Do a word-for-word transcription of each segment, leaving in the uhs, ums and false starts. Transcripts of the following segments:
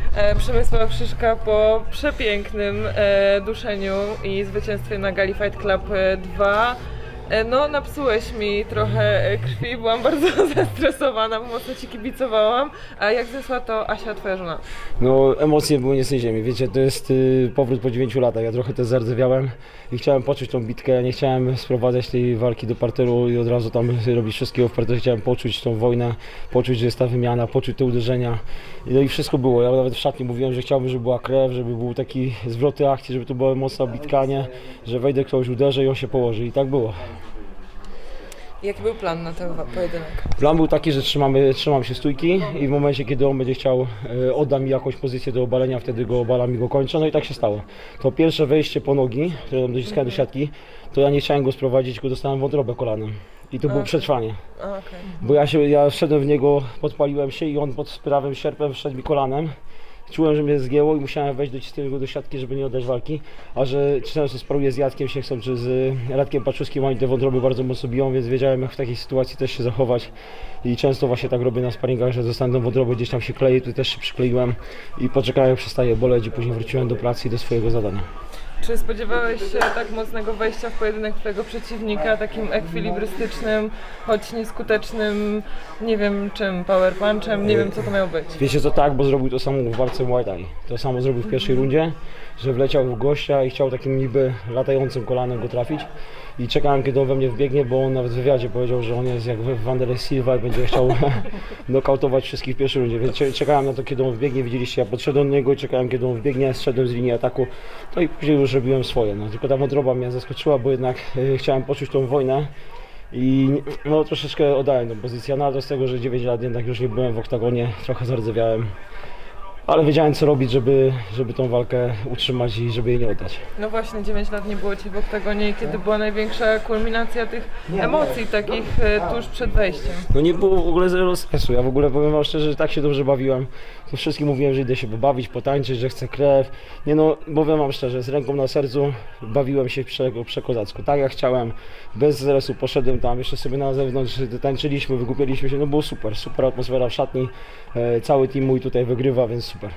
e, Przemysław Szyszka po przepięknym e, duszeniu i zwycięstwie na Gali Fight Club dwa. No, napsułeś mi trochę krwi, byłam bardzo zestresowana, mocno ci kibicowałam. A jak zesła to Asia, twoja żona? No, emocje były nie z tej ziemi. Wiecie, to jest y, powrót po dziewięciu latach. Ja trochę też zardzewiałem i chciałem poczuć tą bitkę. Ja nie chciałem sprowadzać tej walki do parteru i od razu tam robić wszystkiego w parterze. Chciałem poczuć tą wojnę, poczuć, że jest ta wymiana, poczuć te uderzenia. No i wszystko było. Ja nawet w szatni mówiłem, że chciałbym, żeby była krew, żeby był taki zwroty akcji, żeby to była mocna bitka, nie? Że wejdę, ktoś uderzy i on się położy. I tak było. Jaki był plan na ten pojedynek? Plan był taki, że trzymamy, trzymam się stójki i w momencie, kiedy on będzie chciał, e, odda mi jakąś pozycję do obalenia, wtedy go obalam i go kończę. No i tak się stało. To pierwsze wejście po nogi, które dociskałem do siatki, to ja nie chciałem go sprowadzić, tylko dostałem wątrobę kolanem. I to było okay. przetrwanie. Okay. Bo ja, się, ja wszedłem w niego, podpaliłem się i on pod prawym sierpem wszedł mi kolanem. Czułem, że mnie zgięło i musiałem wejść, docisnąć go do siatki, żeby nie oddać walki. A że czy sparuję z Jackiem Sieksą, czy z Radkiem Paczuskim, oni te wątroby bardzo mocno biją, więc wiedziałem, jak w takiej sytuacji też się zachować. I często właśnie tak robię na sparingach, że dostanę tą wątrobę, gdzieś tam się kleję, tu też się przykleiłem i poczekałem, jak przestaje boleć i później wróciłem do pracy i do swojego zadania. Czy spodziewałeś się tak mocnego wejścia w pojedynek twojego przeciwnika, takim ekwilibrystycznym, choć nieskutecznym, nie wiem czym, power punchem, nie wiem co to miało być? Wiecie co, tak, bo zrobił to samo w walce Muay Thai. To samo zrobił w pierwszej rundzie, że wleciał w gościa i chciał takim niby latającym kolanem go trafić. I czekałem, kiedy on we mnie wbiegnie, bo on nawet w wywiadzie powiedział, że on jest jak Wanderlei Silva i będzie chciał nokautować wszystkich w pierwszej rundzie. Więc czekałem na to, kiedy on wbiegnie, widzieliście, ja podszedłem do niego i czekałem, kiedy on wbiegnie, zszedłem z linii ataku. No i później już robiłem swoje. No, tylko ta wątroba mnie zaskoczyła, bo jednak y, chciałem poczuć tą wojnę. I no troszeczkę oddałem tę pozycję, no ale z tego, że dziewięć lat jednak już nie byłem w oktagonie, trochę zardzewiałem. Ale wiedziałem, co robić, żeby, żeby tą walkę utrzymać i żeby jej nie oddać. No właśnie, dziewięć lat nie było ci w oktagonie i kiedy była największa kulminacja tych emocji takich tuż przed wejściem? No nie było w ogóle zero stresu. Ja w ogóle powiem wam szczerze, że tak się dobrze bawiłem. To wszystkim mówiłem, że idę się pobawić, potańczyć, że chcę krew. Nie no, powiem wam szczerze, z ręką na sercu bawiłem się prze, przekozacko. Tak jak chciałem, bez stresu poszedłem tam, jeszcze sobie na zewnątrz tańczyliśmy, wygłupialiśmy się, no było super, super atmosfera w szatni. E, cały team mój tutaj wygrywa, więc super.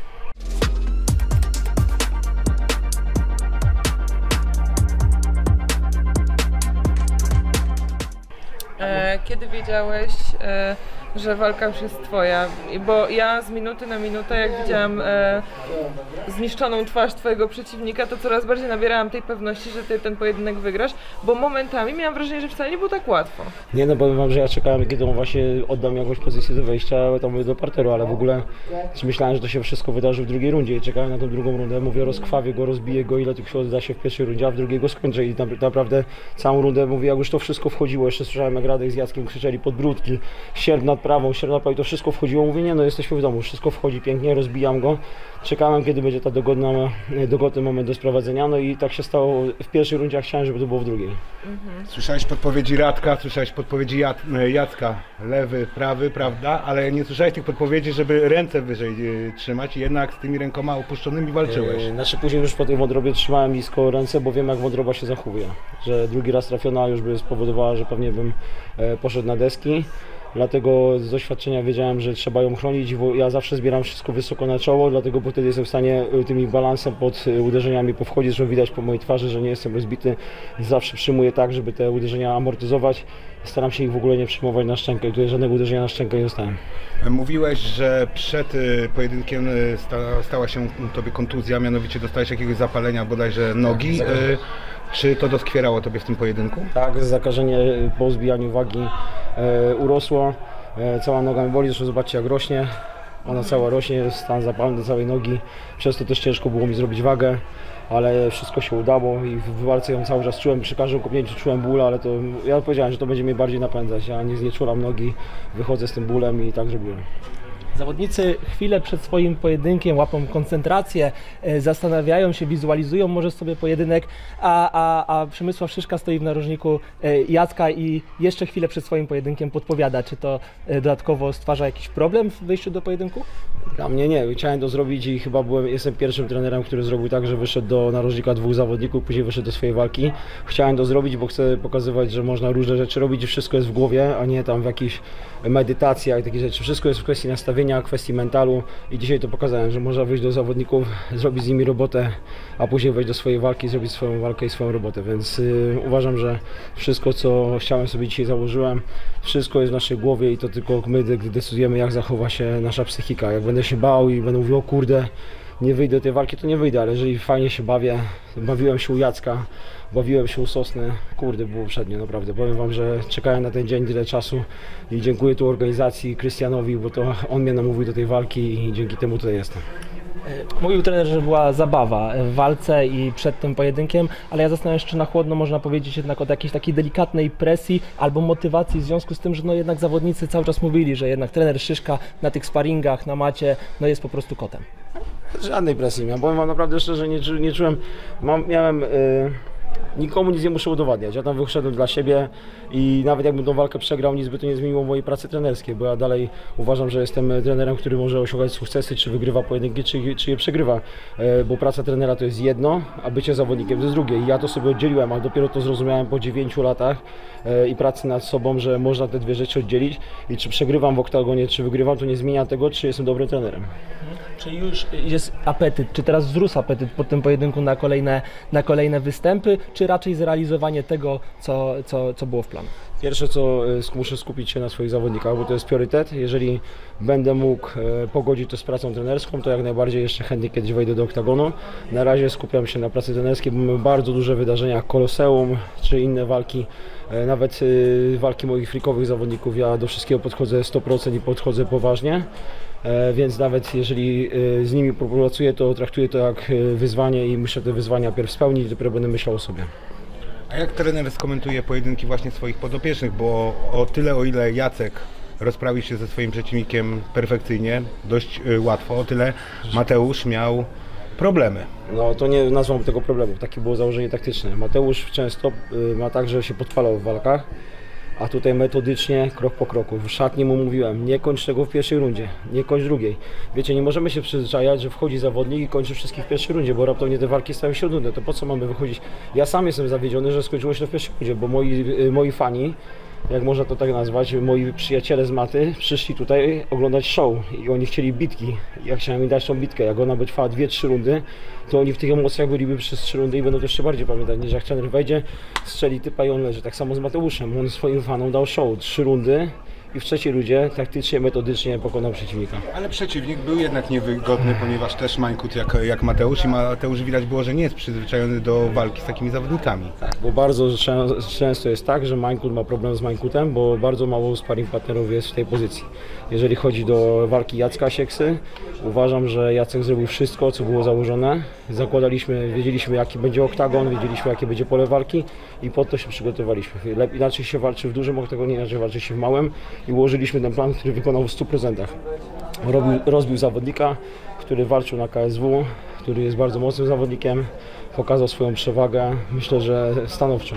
Kiedy wiedziałeś, że walka już jest twoja? Bo ja z minuty na minutę, jak widziałam e, zniszczoną twarz twojego przeciwnika, to coraz bardziej nabierałam tej pewności, że ty ten pojedynek wygrasz, bo momentami miałam wrażenie, że wcale nie było tak łatwo. Nie no, powiem wam, że ja czekałem, kiedy on właśnie oddam jakąś pozycję do wejścia tam do parteru, ale w ogóle myślałem, że to się wszystko wydarzy w drugiej rundzie i czekałem na tą drugą rundę. Mówię, rozkrwawię go, rozbiję go, ile tylko się odda się w pierwszej rundzie, a w drugiej go skończę i naprawdę całą rundę, mówię, jak już to wszystko wchodziło, jeszcze słyszałem, jak Radek z Jackiem krzyczeli podbródki, sierp nad prawą, sierp nad prawą, i to wszystko wchodziło, mówię, nie no, jesteśmy w domu, wszystko wchodzi pięknie, rozbijam go. Czekałem, kiedy będzie ta dogodna, dogodny moment do sprowadzenia, no i tak się stało w pierwszej rundzie, a chciałem, żeby to było w drugiej. Mhm. Słyszałeś podpowiedzi Radka, słyszałeś podpowiedzi Jad, Jacka, lewy, prawy, prawda, ale nie słyszałeś tych podpowiedzi, żeby ręce wyżej e, trzymać i jednak z tymi rękoma opuszczonymi walczyłeś. E, znaczy później już po tej wątrobie trzymałem nisko ręce, bo wiem, jak wątroba się zachowuje, że drugi raz trafiona już by spowodowała, że pewnie bym e, poszedł na deski. Dlatego z doświadczenia wiedziałem, że trzeba ją chronić. Ja zawsze zbieram wszystko wysoko na czoło, dlatego bo wtedy jestem w stanie tymi balansem pod uderzeniami powchodzić, że widać po mojej twarzy, że nie jestem rozbity. Zawsze przyjmuję tak, żeby te uderzenia amortyzować. Staram się ich w ogóle nie przyjmować na szczękę. Tutaj żadnego uderzenia na szczękę nie dostałem. Mówiłeś, że przed pojedynkiem stała się tobie kontuzja, mianowicie dostałeś jakiegoś zapalenia bodajże nogi. Czy to doskwierało tobie w tym pojedynku? Tak, zakażenie po zbijaniu wagi e, urosło. E, cała noga mi boli, zresztą zobaczcie, jak rośnie. Ona cała rośnie, stan zapalny do całej nogi. Przez to też ciężko było mi zrobić wagę, ale wszystko się udało i w walce ją cały czas czułem. Przy każdym kopnięciu czułem ból, ale to ja powiedziałem, że to będzie mnie bardziej napędzać. Ja nie znieczulam nogi, wychodzę z tym bólem i tak zrobiłem. Zawodnicy chwilę przed swoim pojedynkiem łapią koncentrację, zastanawiają się, wizualizują może sobie pojedynek, a, a, a Przemysław Szyszka stoi w narożniku Jacka i jeszcze chwilę przed swoim pojedynkiem podpowiada. Czy to dodatkowo stwarza jakiś problem w wyjściu do pojedynku? Dla mnie nie, chciałem to zrobić i chyba byłem, jestem pierwszym trenerem, który zrobił tak, że wyszedł do narożnika dwóch zawodników, później wyszedł do swojej walki. Chciałem to zrobić, bo chcę pokazywać, że można różne rzeczy robić i wszystko jest w głowie, a nie tam w jakichś medytacjach i takie rzeczy. Wszystko jest w kwestii nastawienia. nastawienia, kwestii mentalu i dzisiaj to pokazałem, że można wyjść do zawodników, zrobić z nimi robotę, a później wejść do swojej walki, zrobić swoją walkę i swoją robotę, więc y, uważam, że wszystko, co chciałem sobie dzisiaj założyłem, wszystko jest w naszej głowie i to tylko my decydujemy, jak zachowa się nasza psychika. Jak będę się bał i będę mówił, o kurde, nie wyjdę do tej walki, to nie wyjdę, ale jeżeli fajnie się bawię, bawiłem się u Jacka, bawiłem się u Sosny, kurde, było przednio, naprawdę. Powiem wam, że czekałem na ten dzień tyle czasu i dziękuję tu organizacji, Krystianowi, bo to on mnie namówił do tej walki i dzięki temu tutaj jestem. Mówił trener, że była zabawa w walce i przed tym pojedynkiem, ale ja zastanawiam się, czy na chłodno można powiedzieć jednak o jakiejś takiej delikatnej presji albo motywacji w związku z tym, że no jednak zawodnicy cały czas mówili, że jednak trener Szyszka na tych sparingach, na macie, no jest po prostu kotem. Żadnej presji miałem, powiem wam naprawdę szczerze, nie, czu, nie czułem, mam, miałem, yy, nikomu nic nie muszę udowadniać, ja tam wyszedłem dla siebie i nawet jakbym tą walkę przegrał, nic by to nie zmieniło mojej pracy trenerskiej, bo ja dalej uważam, że jestem trenerem, który może osiągać sukcesy, czy wygrywa pojedynki, czy, czy je przegrywa, yy, bo praca trenera to jest jedno, a bycie zawodnikiem to jest drugie i ja to sobie oddzieliłem, ale dopiero to zrozumiałem po dziewięciu latach yy, i pracy nad sobą, że można te dwie rzeczy oddzielić i czy przegrywam w oktagonie, czy wygrywam, to nie zmienia tego, czy jestem dobrym trenerem. Czy już jest apetyt, czy teraz wzrósł apetyt po tym pojedynku na kolejne, na kolejne występy, czy raczej zrealizowanie tego, co, co, co było w planie? Pierwsze co, muszę skupić się na swoich zawodnikach, bo to jest priorytet. Jeżeli będę mógł pogodzić to z pracą trenerską, to jak najbardziej jeszcze chętnie kiedyś wejdę do oktagonu. Na razie skupiam się na pracy trenerskiej, bo mamy bardzo duże wydarzenia jak Koloseum czy inne walki. Nawet walki moich freakowych zawodników, ja do wszystkiego podchodzę sto procent i podchodzę poważnie. Więc nawet jeżeli z nimi pracuję, to traktuję to jak wyzwanie i muszę te wyzwania pierw spełnić, dopiero będę myślał o sobie. A jak trener skomentuje pojedynki właśnie swoich podopiecznych, bo o tyle o ile Jacek rozprawił się ze swoim przeciwnikiem perfekcyjnie, dość łatwo, o tyle Mateusz miał problemy. No to nie nazwam tego problemu, takie było założenie taktyczne. Mateusz często ma tak, że się podpalał w walkach, a tutaj metodycznie, krok po kroku. W szatni mu mówiłem, nie kończ tego w pierwszej rundzie, nie kończ drugiej. Wiecie, nie możemy się przyzwyczajać, że wchodzi zawodnik i kończy wszystkich w pierwszej rundzie, bo raptownie te walki stają się nudne. To po co mamy wychodzić? Ja sam jestem zawiedziony, że skończyło się to w pierwszej rundzie, bo moi, moi fani, jak można to tak nazwać, moi przyjaciele z maty przyszli tutaj oglądać show i oni chcieli bitki. Ja chciałem im dać tą bitkę, jak ona by trwała dwie trzy rundy, to oni w tych emocjach byliby przez trzy rundy i będą to jeszcze bardziej pamiętać, niż jak trener wejdzie, strzeli typa i on leży. Tak samo z Mateuszem, on swoim fanom dał show, trzy rundy i w trzeciej rundzie taktycznie, metodycznie pokonał przeciwnika. Ale przeciwnik był jednak niewygodny, ponieważ też Mańkut jak, jak Mateusz i Mateusz widać było, że nie jest przyzwyczajony do walki z takimi zawodnikami. Tak, bo bardzo często jest tak, że Mańkut ma problem z Mańkutem, bo bardzo mało sparring partnerów jest w tej pozycji. Jeżeli chodzi do walki Jacka Sieksy, uważam, że Jacek zrobił wszystko, co było założone. Zakładaliśmy, wiedzieliśmy jaki będzie oktagon, wiedzieliśmy jakie będzie pole walki i pod to się przygotowaliśmy. Inaczej się walczy w dużym oktagonie, inaczej walczy się w małym i ułożyliśmy ten plan, który wykonał w stu procentach. Robił, rozbił zawodnika, który walczył na K S W, który jest bardzo mocnym zawodnikiem, pokazał swoją przewagę, myślę, że stanowczo.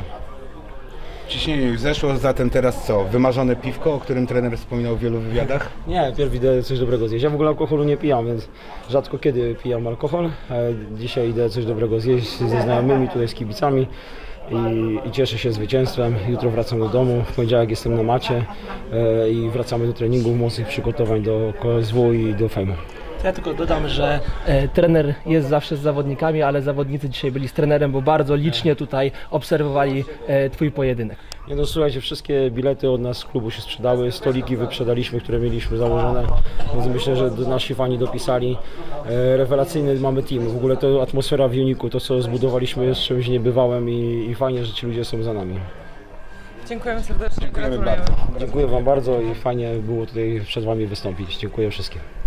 Ciśnienie już zeszło, zatem teraz co? Wymarzone piwko, o którym trener wspominał w wielu wywiadach? Nie, pierw idę coś dobrego zjeść. Ja w ogóle alkoholu nie pijam, więc rzadko kiedy pijam alkohol. Dzisiaj idę coś dobrego zjeść ze znajomymi, tutaj z kibicami. I, i cieszę się zwycięstwem. Jutro wracam do domu, w poniedziałek jestem na macie e, i wracamy do treningów, mocnych przygotowań do K S W i do fejmu. Ja tylko dodam, że e, trener jest zawsze z zawodnikami, ale zawodnicy dzisiaj byli z trenerem, bo bardzo licznie tutaj obserwowali e, twój pojedynek. Nie no, słuchajcie, wszystkie bilety od nas z klubu się sprzedały, stoliki wyprzedaliśmy, które mieliśmy założone, więc myślę, że nasi fani dopisali. E, rewelacyjny mamy team, w ogóle to atmosfera w Uniku, to co zbudowaliśmy jest czymś niebywałym i, i fajnie, że ci ludzie są za nami. Dziękujemy serdecznie, Dziękujemy gratulujemy. bardzo. Dziękuję wam bardzo i fajnie było tutaj przed wami wystąpić. Dziękuję wszystkim.